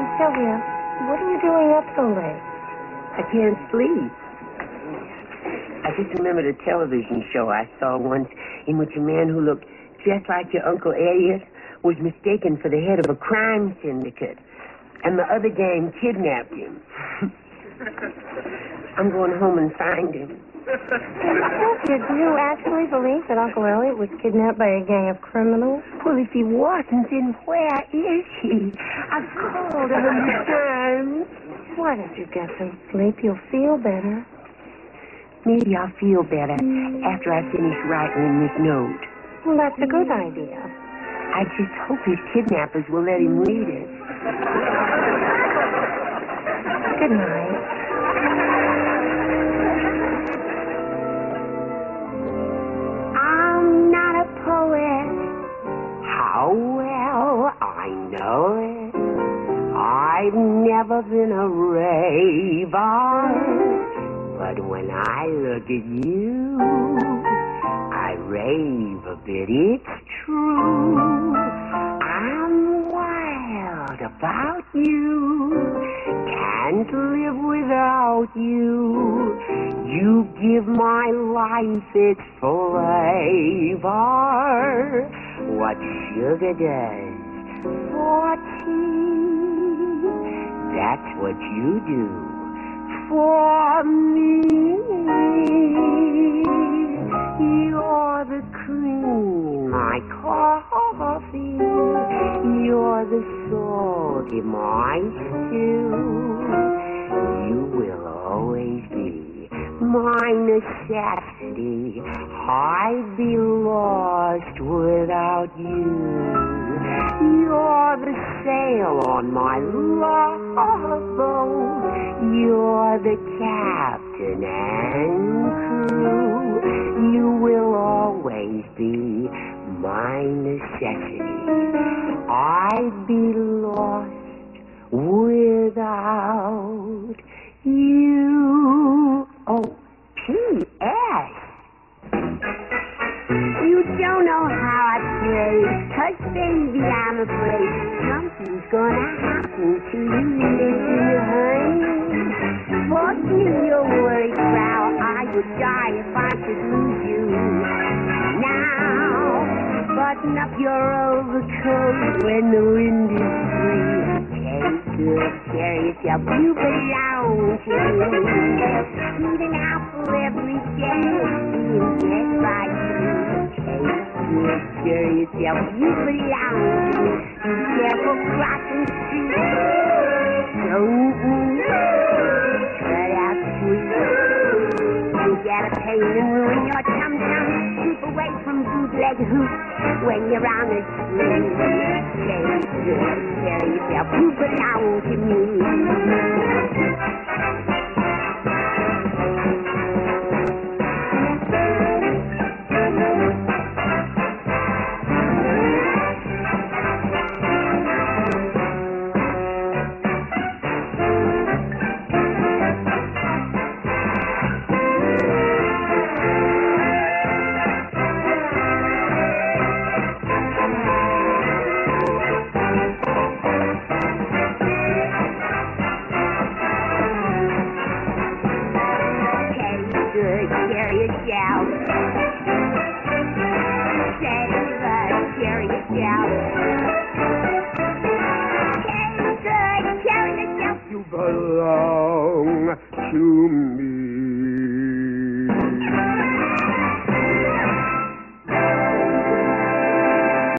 Sylvia, what are you doing up so late? I can't sleep. I just remembered a television show I saw once in which a man who looked just like your Uncle Elliot was mistaken for the head of a crime syndicate, and the other gang kidnapped him. I'm going home and find him. Sylvia, do you actually believe that Uncle Elliot was kidnapped by a gang of criminals? Well, if he wasn't, then where is he? I've called 100 times. Why don't you get some sleep? You'll feel better. Maybe I'll feel better after I finish writing this note. Well, that's a good idea. I just hope his kidnappers will let him read it. Good night. I'm not a poet. How well I know it. I've never been a raver. But when I look at you, I rave a bit, it's true. I'm wild about you, can't live without you. You give my life its flavor, what sugar does for tea, that's what you do for me. You're the cream, my coffee. You're the salt in my stew. You will always be my necessity. I'd be lost without you. You're the sail on my love. You're the captain and crew. You will always be my necessity. I'd be lost without you. Oh, P.S. You don't know how I play, 'cause baby, I'm afraid something's gonna happen to you, honey. Forgive your worry, Frau, I would die if I could lose you. Now, button up your overcoat when the wind is free. Take good care of yourself, you belong to me. Eat an apple every day, and get right through. Take good care of yourself, you belong to me. Be careful crossing streets. Don't cut out sweet. You get a pain and ruin your tum-tum. Keep away from bootleg hoops when you're on the street. Take good care of yourself, you belong to me. You belong to me.